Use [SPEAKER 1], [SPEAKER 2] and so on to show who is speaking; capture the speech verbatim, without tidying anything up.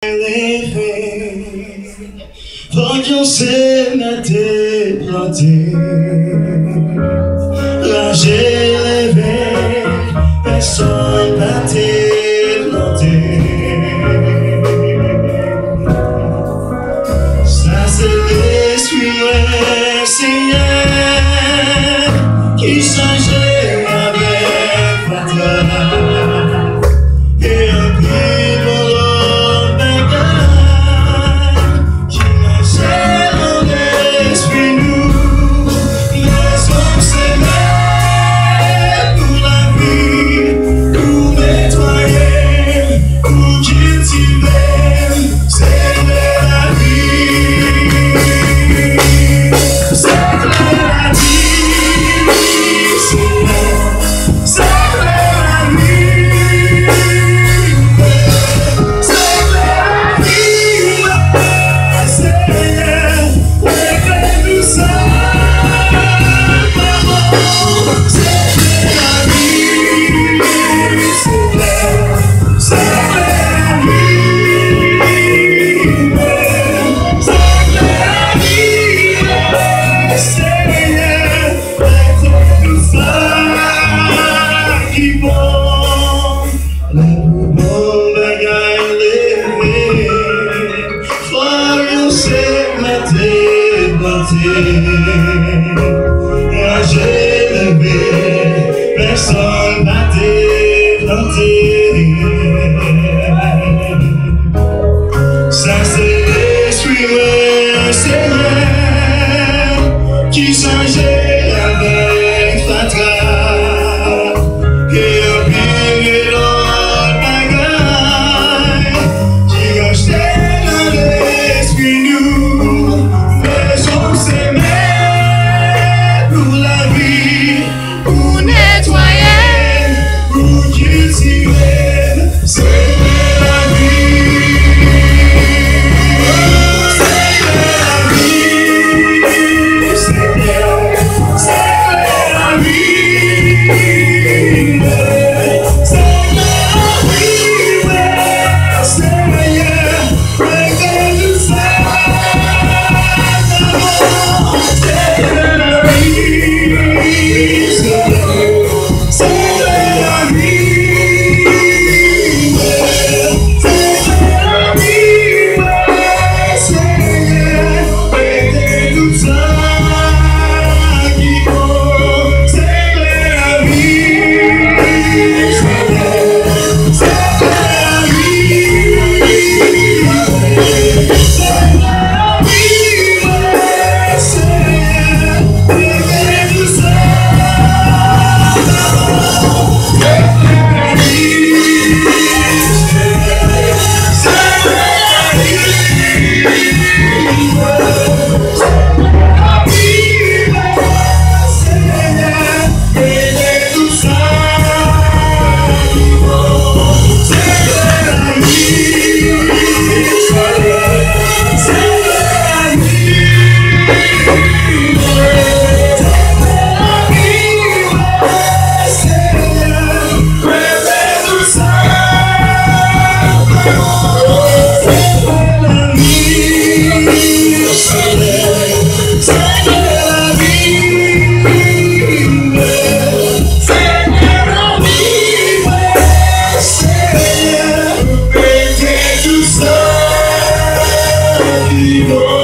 [SPEAKER 1] Faut qu'on s'est metté planté. Là j'ai levé, personne n'a été planté. Ça c'est l'esprit le Seigneur qui changeait avec votre. Et un people of the God qui marchait dans l'esprit nous. Laissons s'aimer pour la vie, pour nettoyer, pour cultiver, c'est la vie. C'est la vie, c'est la vie. Là j'ai levé, personne n'a planté. Ça c'est l'esprit le Seigneur qui changeait avec Fatra. Et un pire l'autre bagaille qui rachetait dans l'esprit nous. Laissons s'aimer pour la vie, pour nettoyer, pour cultiver, c'est la vie. C'est la vie, c'est la vie. C'est la vie, Seigneur, regarde tout ça. Evil.